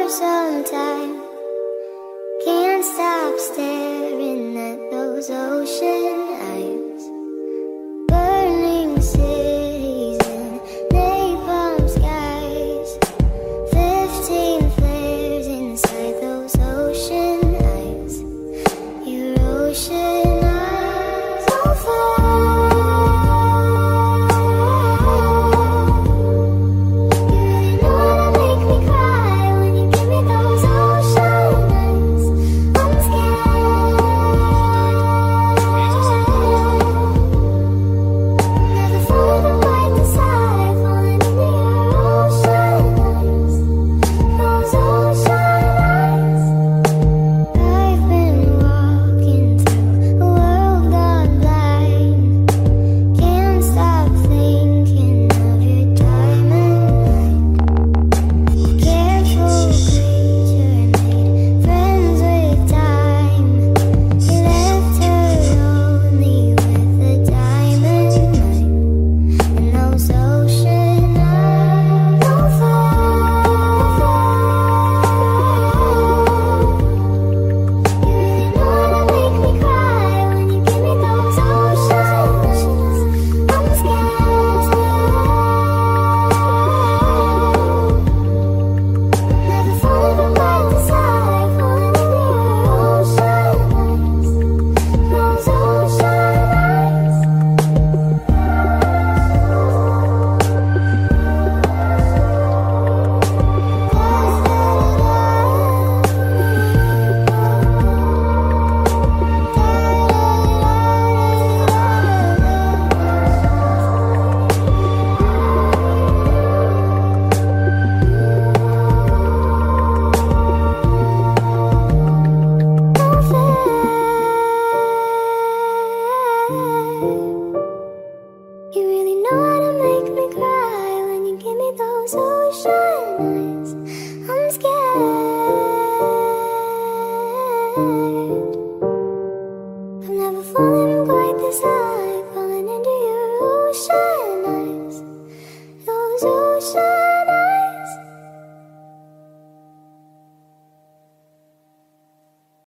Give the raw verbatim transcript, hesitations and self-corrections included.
for some time. Can't stop staring at those ocean eyes. Burning cities and napalm skies. Fifteen flares inside those ocean eyes. Your ocean eyes on fire. I'm never falling quite this high, falling into your ocean.